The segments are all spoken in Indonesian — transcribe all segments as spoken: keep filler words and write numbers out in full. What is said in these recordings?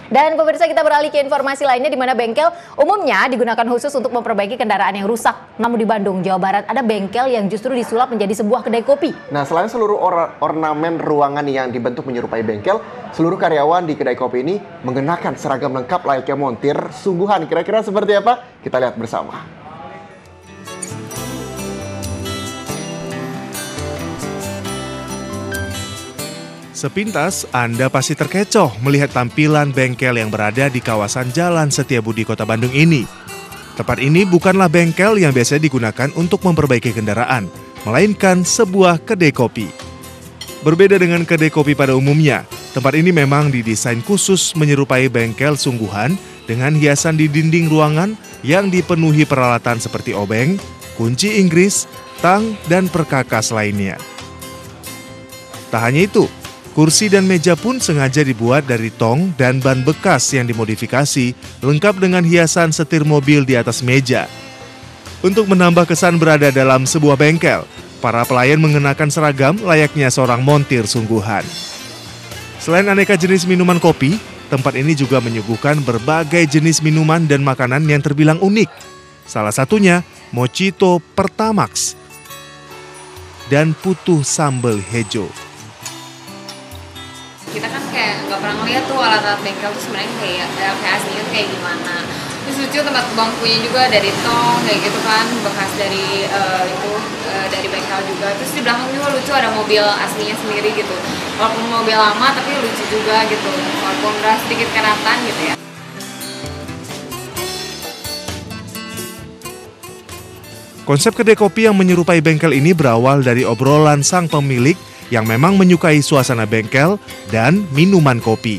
Dan pemirsa, kita beralih ke informasi lainnya di mana bengkel umumnya digunakan khusus untuk memperbaiki kendaraan yang rusak. Namun di Bandung, Jawa Barat ada bengkel yang justru disulap menjadi sebuah kedai kopi. Nah, selain seluruh or ornamen ruangan yang dibentuk menyerupai bengkel, seluruh karyawan di kedai kopi ini mengenakan seragam lengkap layaknya montir sungguhan. Kira-kira seperti apa? Kita lihat bersama. Sepintas, Anda pasti terkecoh melihat tampilan bengkel yang berada di kawasan Jalan Setiabudi, Kota Bandung ini. Tempat ini bukanlah bengkel yang biasa digunakan untuk memperbaiki kendaraan, melainkan sebuah kedai kopi. Berbeda dengan kedai kopi pada umumnya, tempat ini memang didesain khusus menyerupai bengkel sungguhan dengan hiasan di dinding ruangan yang dipenuhi peralatan seperti obeng, kunci Inggris, tang, dan perkakas lainnya. Tak hanya itu, kursi dan meja pun sengaja dibuat dari tong dan ban bekas yang dimodifikasi, lengkap dengan hiasan setir mobil di atas meja. Untuk menambah kesan berada dalam sebuah bengkel, para pelayan mengenakan seragam layaknya seorang montir sungguhan. Selain aneka jenis minuman kopi, tempat ini juga menyuguhkan berbagai jenis minuman dan makanan yang terbilang unik. Salah satunya Mojito Pertamax dan Putu Sambal Hejo. Kita kan kayak nggak pernah ngeliat tuh alat-alat bengkel tuh sebenarnya kayak kayak aslinya kayak gimana. Terus lucu tempat bangkunya juga dari tong kayak gitu kan, bekas dari uh, itu uh, dari bengkel juga. Terus di belakang juga lucu ada mobil aslinya sendiri gitu. Walaupun mobil lama tapi lucu juga gitu. Walaupun udah sedikit keratan gitu ya. Konsep kedai kopi yang menyerupai bengkel ini berawal dari obrolan sang pemilik yang memang menyukai suasana bengkel dan minuman kopi.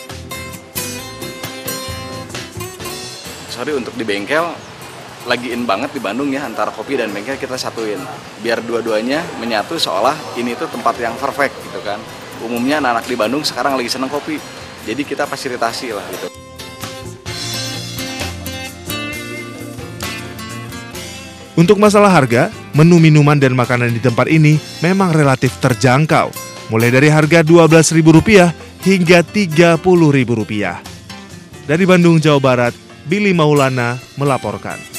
Sorry, untuk di bengkel lagi in banget di Bandung ya, antara kopi dan bengkel kita satuin. Biar dua-duanya menyatu seolah ini tuh tempat yang perfect gitu kan. Umumnya anak-anak di Bandung sekarang lagi seneng kopi, jadi kita fasilitasi lah gitu. Untuk masalah harga, menu minuman dan makanan di tempat ini memang relatif terjangkau, mulai dari harga dua belas ribu rupiah hingga tiga puluh ribu rupiah. Dari Bandung, Jawa Barat, Billy Maulana melaporkan.